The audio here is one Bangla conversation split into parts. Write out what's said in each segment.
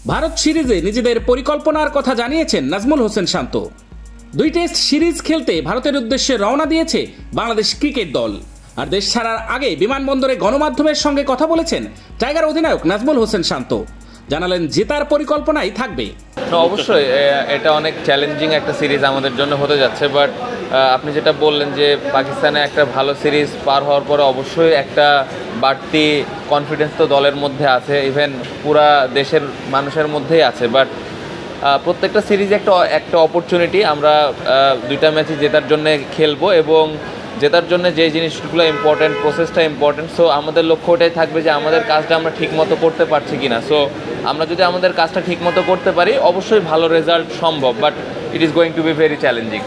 ভারত সিরিজে নিজেদের পরিকল্পনার কথা জানিয়েছেন নাজমুল হোসেন শান্ত। 2 টেস্ট সিরিজ খেলতে ভারতের উদ্দেশ্যে রওনা দিয়েছে বাংলাদেশ ক্রিকেট দল। আর দেশ ছাড়ার আগে বিমানবন্দরে গণমাধ্যমের সঙ্গে কথা বলেছেন টাইগার অধিনায়ক নাজমুল হোসেন শান্ত। জানালেন জেতার পরিকল্পনাই থাকবে। অবশ্যই এটা অনেক চ্যালেঞ্জিং একটা সিরিজ আমাদের জন্য হতে যাচ্ছে, বাট আপনি যেটা বললেন যে পাকিস্তানে একটা ভালো সিরিজ পার হওয়ার পরে অবশ্যই একটা বাড়তি কনফিডেন্স তো দলের মধ্যে আছে, ইভেন পুরা দেশের মানুষের মধ্যেই আছে। বাট প্রত্যেকটা সিরিজে একটা অপরচুনিটি। আমরা 2টা ম্যাচই জেতার জন্য খেলবো এবং জেতার জন্য যে জিনিসগুলো ইম্পর্টেন্ট, প্রসেসটা ইম্পর্টেন্ট। সো আমাদের লক্ষ্য ওটাই থাকবে যে আমাদের কাজটা আমরা ঠিকমতো করতে পারছি কিনা। সো আমরা যদি আমাদের কাজটা ঠিকমতো করতে পারি অবশ্যই ভালো রেজাল্ট সম্ভব, but it is going to be very challenging.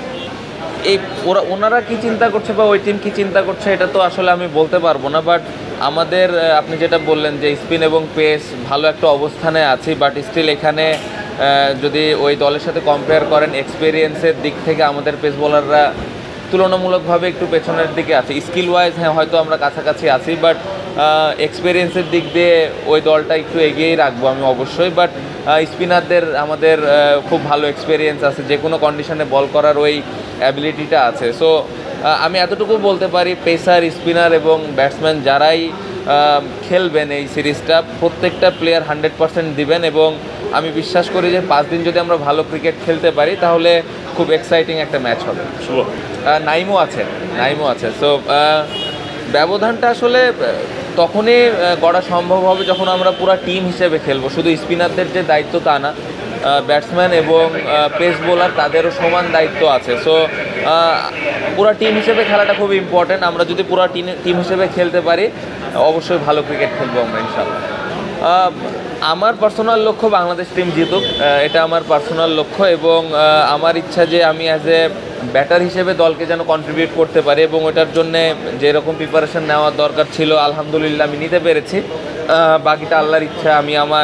ওনারা কি চিন্তা করছে বা ওই টিম কি চিন্তা করছে এটা তো আসলে আমি বলতে পারবো না, বাট আমাদের আপনি যেটা বললেন যে স্পিন এবং পেস ভালো একটা অবস্থানে আছি, বাট স্টিল এখানে যদি ওই দলের সাথে কম্পেয়ার করেন এক্সপিরিয়েন্সের দিক থেকে আমাদের পেস বোলাররা তুলনামূলকভাবে একটু পেছনের দিকে আছে। স্কিল ওয়াইজ হ্যাঁ হয়তো আমরা কাছাকাছি আছি, বাট এক্সপিরিয়েন্সের দিক দিয়ে ওই দলটা একটু এগিয়েই রাখবো আমি অবশ্যই। বাট স্পিনারদের আমাদের খুব ভালো এক্সপিরিয়েন্স আছে, যে কোনো কন্ডিশনে বল করার ওই অ্যাবিলিটিটা আছে। সো আমি এতটুকু বলতে পারি পেসার, স্পিনার এবং ব্যাটসম্যান যারাই খেলবেন এই সিরিজটা প্রত্যেকটা প্লেয়ার 100% দিবেন এবং আমি বিশ্বাস করি যে 5 দিন যদি আমরা ভালো ক্রিকেট খেলতে পারি তাহলে খুব এক্সাইটিং একটা ম্যাচ হবে। নাইমও আছে। সো ব্যবধানটা আসলে তখনই গড়া সম্ভব হবে যখন আমরা পুরো টিম হিসেবে খেলবো। শুধু স্পিনারদের যে দায়িত্ব তা না, ব্যাটসম্যান এবং পেস বোলার তাদেরও সমান দায়িত্ব আছে। সো পুরো টিম হিসেবে খেলাটা খুব ইম্পর্টেন্ট। আমরা যদি পুরো টিম হিসেবে খেলতে পারি অবশ্যই ভালো ক্রিকেট খেলবো আমরা ইনশাল্লাহ। আমার পার্সোনাল লক্ষ্য বাংলাদেশ টিম জিতুক, এটা আমার পার্সোনাল লক্ষ্য এবং আমার ইচ্ছা যে আমি অ্যাজ এ ব্যাটার হিসেবে দলকে যেন কন্ট্রিবিউট করতে পারি এবং ওটার জন্যে যেরকম প্রিপারেশন নেওয়ার দরকার ছিল আলহামদুলিল্লাহ আমি নিতে পেরেছি। বাকিটা আল্লাহর ইচ্ছা। আমি আমার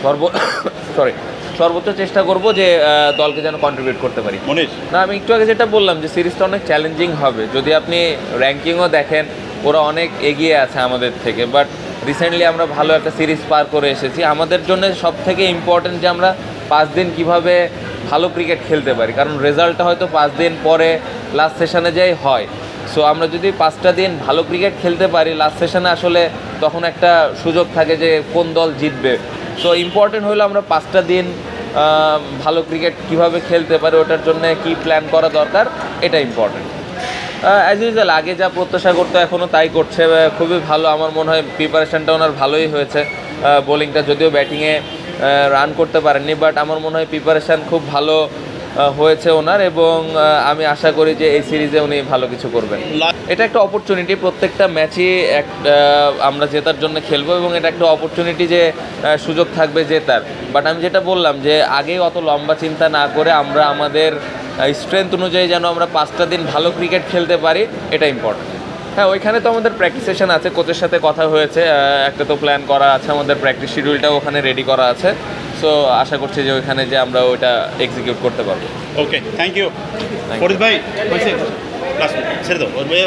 সর্বোচ্চ চেষ্টা করব যে দলকে যেন কন্ট্রিবিউট করতে পারি। না, আমি একটু আগে যেটা বললাম যে সিরিজটা অনেক চ্যালেঞ্জিং হবে। যদি আপনি র্যাঙ্কিংও দেখেন ওরা অনেক এগিয়ে আছে আমাদের থেকে, বাট রিসেন্টলি আমরা ভালো একটা সিরিজ পার করে এসেছি। আমাদের জন্য সব থেকে ইম্পর্টেন্ট যে আমরা 5 দিন কিভাবে ভালো ক্রিকেট খেলতে পারি, কারণ রেজাল্টটা হয়তো 5 দিন পরে লাস্ট সেশনে যাই হয়। সো আমরা যদি 5টা দিন ভালো ক্রিকেট খেলতে পারি লাস্ট সেশনে আসলে তখন একটা সুযোগ থাকে যে কোন দল জিতবে। সো ইম্পর্টেন্ট হলো আমরা 5টা দিন ভালো ক্রিকেট কিভাবে খেলতে পারি, ওটার জন্য কি প্ল্যান করা দরকার এটা ইম্পর্টেন্ট। অ্যাজ ইউজুয়াল আগে যা প্রত্যাশা করতো এখনও তাই করছে, খুবই ভালো। আমার মনে হয় প্রিপারেশানটা ওনার ভালোই হয়েছে। বোলিংটা যদিও ব্যাটিংয়ে রান করতে পারেননি, বাট আমার মনে হয় প্রিপারেশান খুব ভালো হয়েছে ওনার এবং আমি আশা করি যে এই সিরিজে উনি ভালো কিছু করবেন। এটা একটা অপরচুনিটি, প্রত্যেকটা ম্যাচই আমরা জেতার জন্য খেলবো এবং এটা একটা অপরচুনিটি যে সুযোগ থাকবে জেতার। বাট আমি যেটা বললাম যে আগেই অত লম্বা চিন্তা না করে আমরা আমাদের স্ট্রেংথ অনুযায়ী যেন আমরা 5টা দিন ভালো ক্রিকেট খেলতে পারি এটা ইম্পর্টেন্ট। হ্যাঁ, ওইখানে তো আমাদের প্র্যাকটিস সেশন আছে, কোচের সাথে কথা হয়েছে, একটা তো প্ল্যান করা আছে, আমাদের প্র্যাকটিস শিডিউলটাও ওখানে রেডি করা আছে। সো আশা করছি যে ওইখানে যে আমরা ওইটা এক্সিকিউট করতে পারবো। ওকে, থ্যাংক ইউ ফরিদ ভাই। ছেড়ে দাও।